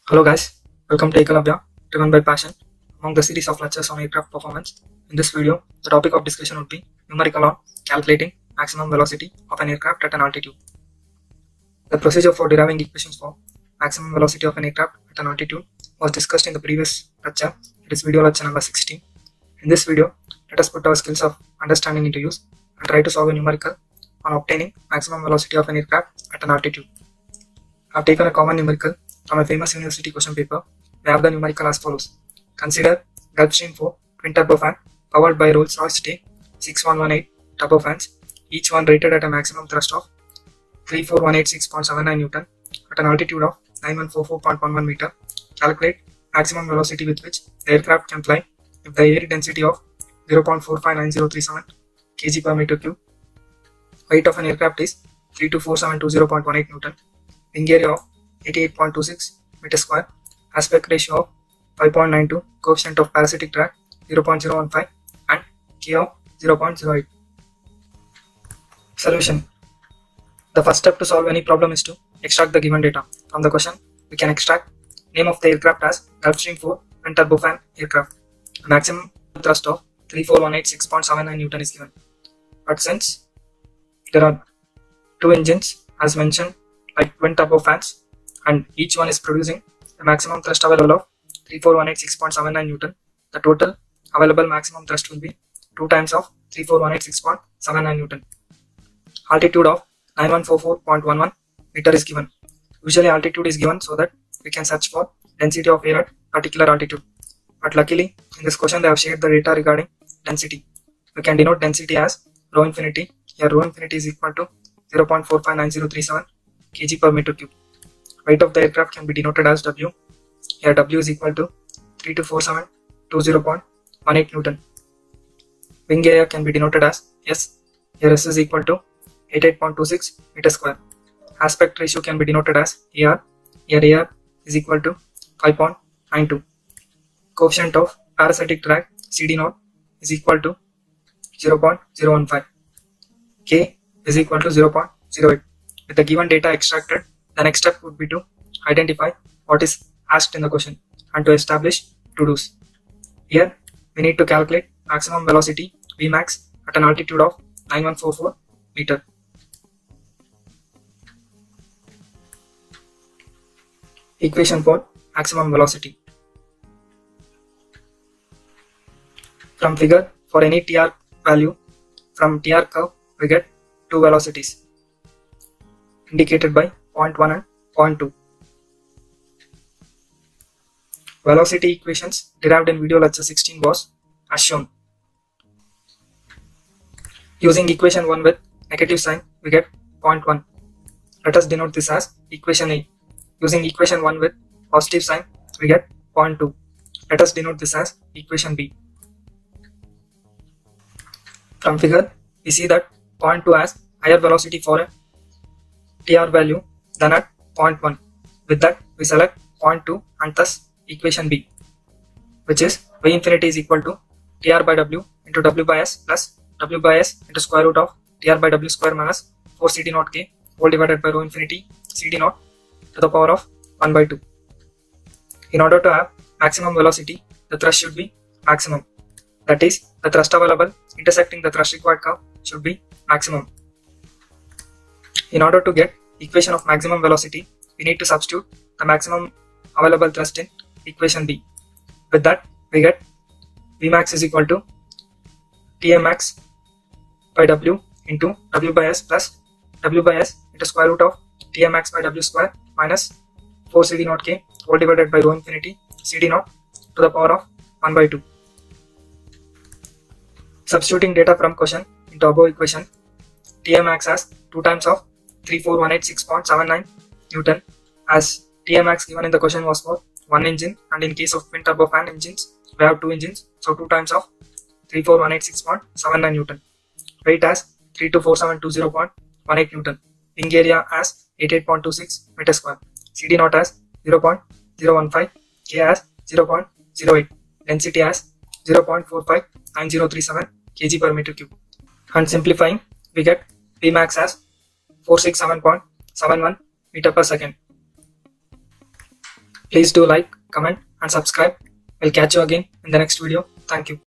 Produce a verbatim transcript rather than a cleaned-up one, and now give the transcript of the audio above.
Hello guys, welcome to Ekalavya, driven by passion, among the series of lectures on aircraft performance. In this video, the topic of discussion would be numerical on calculating maximum velocity of an aircraft at an altitude. The procedure for deriving equations for maximum velocity of an aircraft at an altitude was discussed in the previous lecture. It is video lecture number sixteen. In this video, let us put our skills of understanding into use and try to solve a numerical on obtaining maximum velocity of an aircraft at an altitude. I have taken a common numerical from a famous university question paper. We have the numerical as follows. Consider Gulfstream four twin turbofan powered by Rolls-Royce T six one one eight turbofans, each one rated at a maximum thrust of three four one eight six point seven nine Newton at an altitude of nine one four four point one one meter. Calculate maximum velocity with which the aircraft can fly if the air density of zero point four five nine zero three seven kilograms per meter cube. Weight of an aircraft is three two four seven two zero point one eight Newton. Wing area of eighty-eight point two six meter square. Aspect ratio of five point nine two. Coefficient of parasitic drag zero point zero one five and K of zero point zero eight. Solution. The first step to solve any problem is to extract the given data. From the question, we can extract name of the aircraft as Gulfstream four twin turbofan aircraft. A maximum thrust of three four one eight six point seven nine Newton is given. But since there are two engines as mentioned like twin turbofans and each one is producing a maximum thrust available of three four one eight six point seven nine Newton, the total available maximum thrust will be two times of three four one eight six point seven nine Newton. Altitude of nine one four four point one one meter is given. Usually altitude is given so that we can search for density of air at particular altitude. But luckily in this question they have shared the data regarding density. We can denote density as rho infinity. Here rho infinity is equal to zero point four five nine zero three seven kilograms per meter cube. Weight of the aircraft can be denoted as W. Here W is equal to three two four seven two zero point one eight Newton. Wing area can be denoted as S. Here S is equal to eighty-eight point two six meter square. Aspect ratio can be denoted as A R. Here A R is equal to five point nine two. Coefficient of parasitic drag C D zero is equal to zero point zero one five. K is equal to zero point zero eight. With the given data extracted, the next step would be to identify what is asked in the question and to establish to-dos. Here, we need to calculate maximum velocity Vmax at an altitude of nine one four four meter. Equation for maximum velocity. From figure, for any T R value, from T R curve, we get two velocities indicated by zero point one and zero point two. Velocity equations derived in video lecture sixteen was as shown. Using equation one with negative sign, we get zero point one. Let us denote this as equation A. Using equation one with positive sign, we get zero point two. Let us denote this as equation B. From figure, we see that zero point two has higher velocity for a T R value than at zero point one. With that, we select zero point two and thus equation B, which is V infinity is equal to T R by W into W by S plus W by S into square root of T R by W square minus four C D naught K whole divided by rho infinity C D naught to the power of one by two. In order to have maximum velocity, the thrust should be maximum. That is, the thrust available intersecting the thrust required curve should be maximum. In order to get equation of maximum velocity, we need to substitute the maximum available thrust in equation B. With that, we get Vmax is equal to Tmax by W into W by S plus W by S into square root of Tmax by W square minus four C D naught K whole divided by rho infinity C D naught to the power of one by two. Substituting data from question into above equation, Tmax as two times of three four one eight six point seven nine Newton, as Tmax given in the question was for one engine, and in case of twin turbofan engines we have two engines, so two times of three four one eight six point seven nine Newton. Weight as three two four seven two zero point one eight Newton. Wing area as eighty-eight point two six meter square. C D naught as zero point zero one five. K as zero point zero eight. Density as zero point four five nine zero three seven kilograms per meter cube. And simplifying, we get Vmax as four sixty-seven point seven one meter per second. Please do like, comment and subscribe. We'll catch you again in the next video. Thank you.